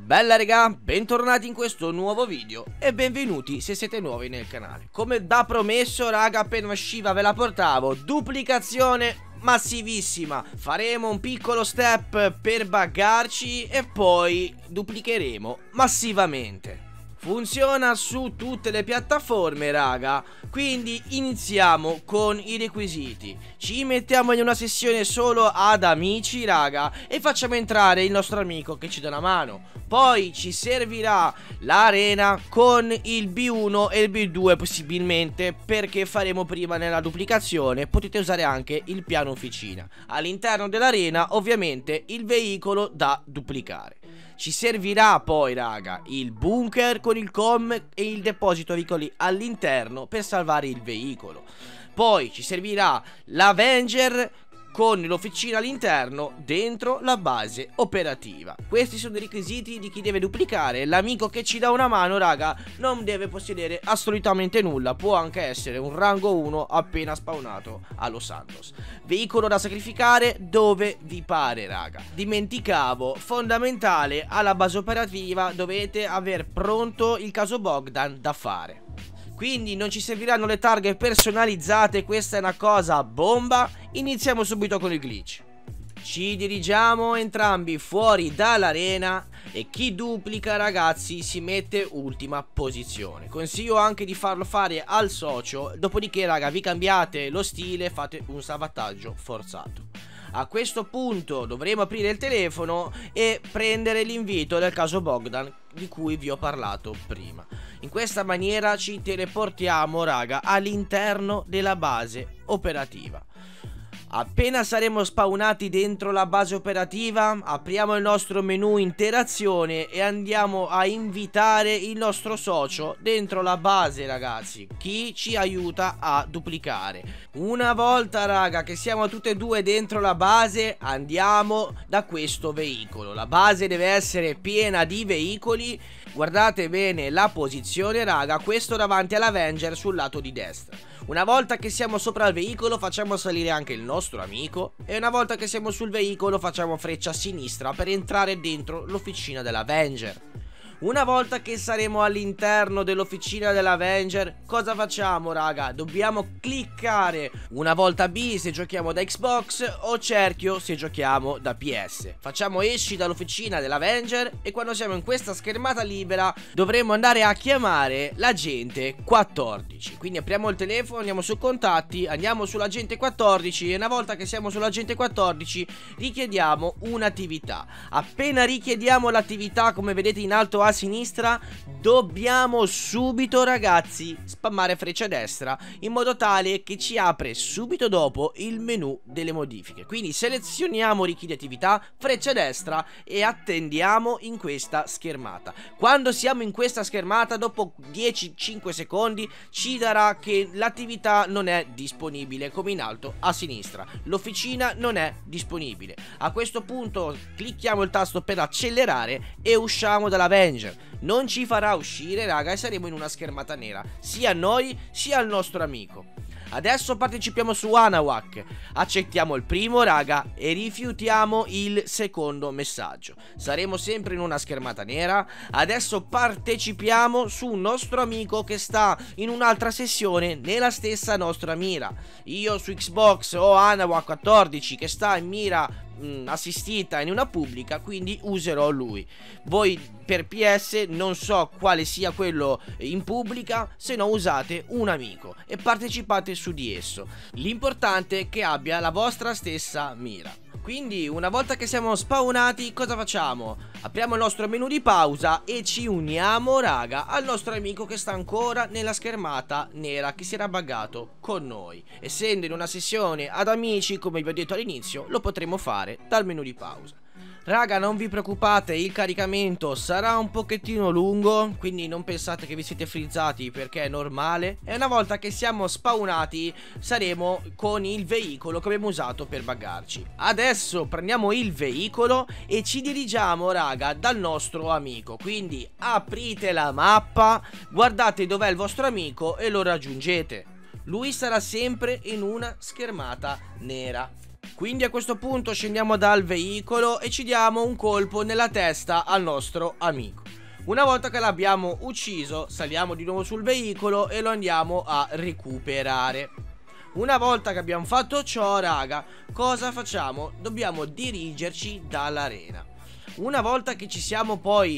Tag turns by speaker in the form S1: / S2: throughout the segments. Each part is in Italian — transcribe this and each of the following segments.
S1: Bella raga, bentornati in questo nuovo video e benvenuti se siete nuovi nel canale. Come da promesso raga, appena usciva ve la portavo, duplicazione massivissima. Faremo un piccolo step per buggarci e poi duplicheremo massivamente. Funziona su tutte le piattaforme raga, quindi iniziamo con i requisiti. Ci mettiamo in una sessione solo ad amici raga e facciamo entrare il nostro amico che ci dà una mano. Poi ci servirà l'arena con il B1 e il B2 possibilmente, perché faremo prima nella duplicazione. Potete usare anche il piano officina. All'interno dell'arena ovviamente il veicolo da duplicare. Ci servirà poi raga il bunker con il com e il deposito veicoli all'interno per salvare il veicolo. Poi ci servirà l'Avenger con l'officina all'interno dentro la base operativa. Questi sono i requisiti di chi deve duplicare. L'amico che ci dà una mano raga non deve possedere assolutamente nulla, può anche essere un rango 1 appena spawnato a Los Santos. Veicolo da sacrificare dove vi pare raga. Dimenticavo, fondamentale, alla base operativa dovete aver pronto il caso Bogdan da fare. Quindi non ci serviranno le targhe personalizzate, questa è una cosa bomba. Iniziamo subito con il glitch. Ci dirigiamo entrambi fuori dall'arena e chi duplica ragazzi si mette ultima posizione. Consiglio anche di farlo fare al socio, dopodiché raga vi cambiate lo stile, fate un salvataggio forzato. A questo punto dovremo aprire il telefono e prendere l'invito del caso Bogdan di cui vi ho parlato prima. In questa maniera ci teleportiamo raga all'interno della base operativa. Appena saremo spawnati dentro la base operativa, apriamo il nostro menu interazione e andiamo a invitare il nostro socio dentro la base ragazzi, chi ci aiuta a duplicare. Una volta raga che siamo tutti e due dentro la base, andiamo da questo veicolo. La base deve essere piena di veicoli. Guardate bene la posizione raga, questo davanti all'Avenger sul lato di destra. Una volta che siamo sopra il veicolo facciamo salire anche il nostro amico e una volta che siamo sul veicolo facciamo freccia a sinistra per entrare dentro l'officina dell'Avenger. Una volta che saremo all'interno dell'officina dell'Avenger, cosa facciamo raga? Dobbiamo cliccare una volta B se giochiamo da Xbox o cerchio se giochiamo da PS. Facciamo esci dall'officina dell'Avenger e quando siamo in questa schermata libera dovremo andare a chiamare l'agente 14. Quindi apriamo il telefono, andiamo su contatti, andiamo sull'agente 14 e una volta che siamo sull'agente 14 richiediamo un'attività. Appena richiediamo l'attività, come vedete in alto a sinistra, dobbiamo subito ragazzi spammare freccia destra in modo tale che ci apre subito dopo il menu delle modifiche. Quindi selezioniamo richiedi attività, freccia destra e attendiamo in questa schermata. Quando siamo in questa schermata dopo 10-5 secondi ci darà che l'attività non è disponibile, come in alto a sinistra. L'officina non è disponibile. A questo punto clicchiamo il tasto per accelerare e usciamo dall'Avenger. Non ci farà uscire raga e saremo in una schermata nera, sia noi sia il nostro amico. Adesso partecipiamo su Anawak, accettiamo il primo raga e rifiutiamo il secondo messaggio. Saremo sempre in una schermata nera. Adesso partecipiamo su un nostro amico che sta in un'altra sessione nella stessa nostra mira. Io su Xbox ho Anawak 14 che sta in mira assistita in una pubblica, quindi userò lui. Voi per PS non so quale sia quello in pubblica, se no usate un amico e partecipate su di esso. L'importante è che abbia la vostra stessa mira. Quindi una volta che siamo spawnati cosa facciamo? Apriamo il nostro menu di pausa e ci uniamo raga al nostro amico che sta ancora nella schermata nera, che si era buggato con noi. Essendo in una sessione ad amici, come vi ho detto all'inizio, lo potremo fare dal menu di pausa. Raga, non vi preoccupate, il caricamento sarà un pochettino lungo, quindi non pensate che vi siete frizzati perché è normale. E una volta che siamo spawnati saremo con il veicolo che abbiamo usato per buggarci. Adesso prendiamo il veicolo e ci dirigiamo raga dal nostro amico. Quindi aprite la mappa, guardate dov'è il vostro amico e lo raggiungete. Lui sarà sempre in una schermata nera. Quindi a questo punto scendiamo dal veicolo e ci diamo un colpo nella testa al nostro amico. Una volta che l'abbiamo ucciso, saliamo di nuovo sul veicolo e lo andiamo a recuperare. Una volta che abbiamo fatto ciò, raga, cosa facciamo? Dobbiamo dirigerci dall'arena. Una volta che ci siamo poi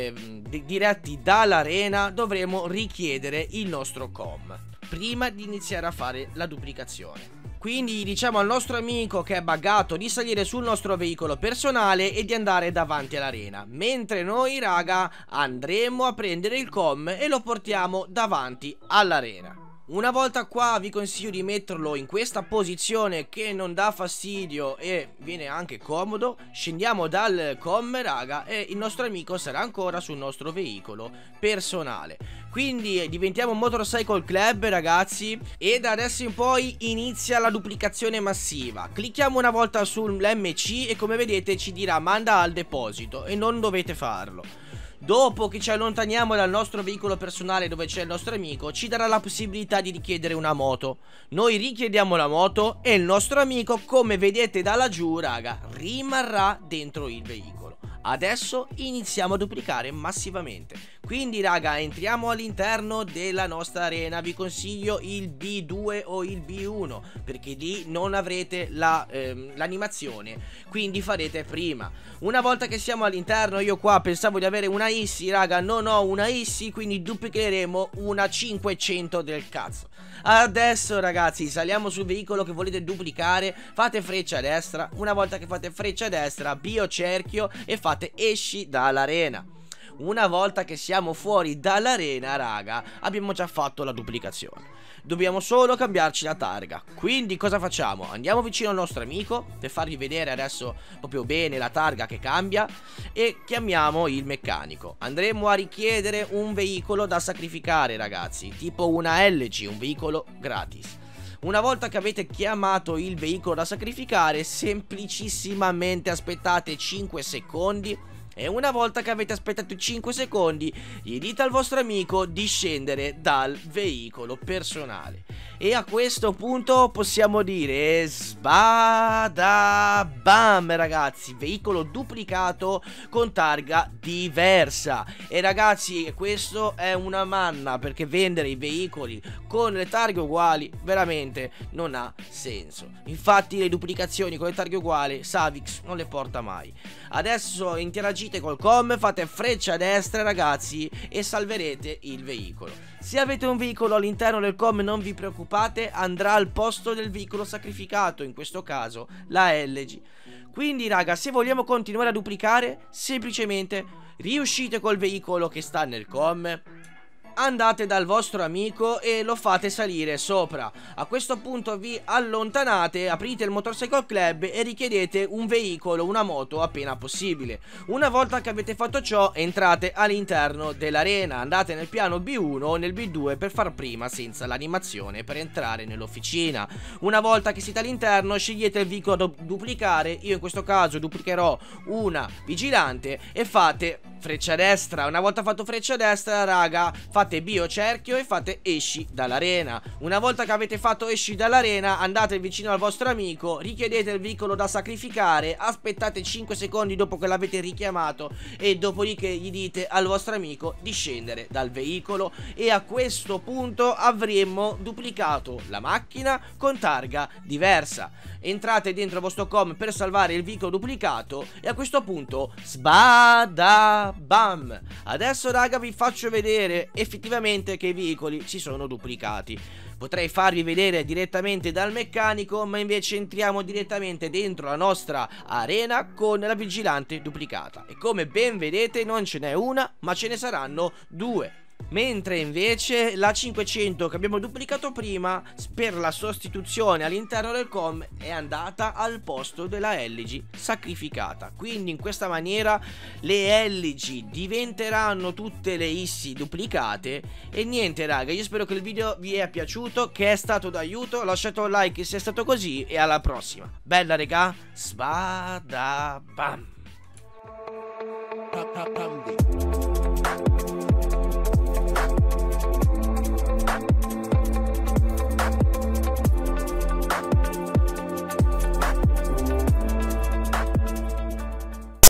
S1: diretti dall'arena, dovremo richiedere il nostro com prima di iniziare a fare la duplicazione. Quindi diciamo al nostro amico che è buggato di salire sul nostro veicolo personale e di andare davanti all'arena, mentre noi, raga, andremo a prendere il com e lo portiamo davanti all'arena. Una volta qua vi consiglio di metterlo in questa posizione che non dà fastidio e viene anche comodo. Scendiamo dal com, raga, e il nostro amico sarà ancora sul nostro veicolo personale. Quindi diventiamo un Motorcycle Club, ragazzi, e da adesso in poi inizia la duplicazione massiva. Clicchiamo una volta sull'MC e come vedete ci dirà manda al deposito e non dovete farlo. Dopo che ci allontaniamo dal nostro veicolo personale dove c'è il nostro amico, ci darà la possibilità di richiedere una moto. Noi richiediamo la moto e il nostro amico, come vedete da laggiù, raga, rimarrà dentro il veicolo. Adesso iniziamo a duplicare massivamente. Quindi, raga, entriamo all'interno della nostra arena. Vi consiglio il B2 o il B1 perché lì non avrete l'animazione, quindi farete prima. Una volta che siamo all'interno, io qua pensavo di avere una ISSI, raga, non ho una ISSI, quindi duplicheremo una 500 del cazzo. Adesso, ragazzi, saliamo sul veicolo che volete duplicare, fate freccia a destra. Una volta che fate freccia a destra, bio cerchio e fate esci dall'arena. Una volta che siamo fuori dall'arena, raga, abbiamo già fatto la duplicazione. Dobbiamo solo cambiarci la targa. Quindi cosa facciamo? Andiamo vicino al nostro amico per fargli vedere adesso proprio bene la targa che cambia e chiamiamo il meccanico. Andremo a richiedere un veicolo da sacrificare, ragazzi, tipo una LG, un veicolo gratis. Una volta che avete chiamato il veicolo da sacrificare, semplicissimamente aspettate 5 secondi. E una volta che avete aspettato 5 secondi, gli dite al vostro amico di scendere dal veicolo personale. E a questo punto possiamo dire sbada bam, ragazzi, veicolo duplicato con targa diversa. E ragazzi, questo è una manna, perché vendere i veicoli con le targhe uguali veramente non ha senso. Infatti le duplicazioni con le targhe uguali Savix non le porta mai. Adesso interagite col com, fate freccia a destra, ragazzi, e salverete il veicolo. Se avete un veicolo all'interno del com non vi preoccupate, andrà al posto del veicolo sacrificato, in questo caso la LG. Quindi, raga, se vogliamo continuare a duplicare, semplicemente riuscite col veicolo che sta nel com, andate dal vostro amico e lo fate salire sopra. A questo punto vi allontanate, aprite il Motorcycle Club e richiedete un veicolo, una moto appena possibile. Una volta che avete fatto ciò, entrate all'interno dell'arena, andate nel piano B1 o nel B2 per far prima senza l'animazione per entrare nell'officina. Una volta che siete all'interno, scegliete il veicolo da duplicare. Io in questo caso duplicherò una vigilante e fate freccia destra. Una volta fatto freccia destra, raga, fate bio cerchio e fate esci dall'arena. Una volta che avete fatto esci dall'arena, andate vicino al vostro amico, richiedete il veicolo da sacrificare, aspettate 5 secondi dopo che l'avete richiamato e dopodiché gli dite al vostro amico di scendere dal veicolo. E a questo punto avremmo duplicato la macchina con targa diversa. Entrate dentro il vostro com per salvare il veicolo duplicato e a questo punto sbada bam. Adesso, raga, vi faccio vedere effettivamente che i veicoli si sono duplicati. Potrei farvi vedere direttamente dal meccanico, ma invece entriamo direttamente dentro la nostra arena con la vigilante duplicata. E come ben vedete non ce n'è una, ma ce ne saranno due. Mentre invece la 500 che abbiamo duplicato prima, per la sostituzione all'interno del com, è andata al posto della LG sacrificata. Quindi in questa maniera le LG diventeranno tutte le ISSI duplicate. E niente, raga, io spero che il video vi è piaciuto, che è stato d'aiuto. Lasciate un like se è stato così e alla prossima. Bella, raga, sbada bam.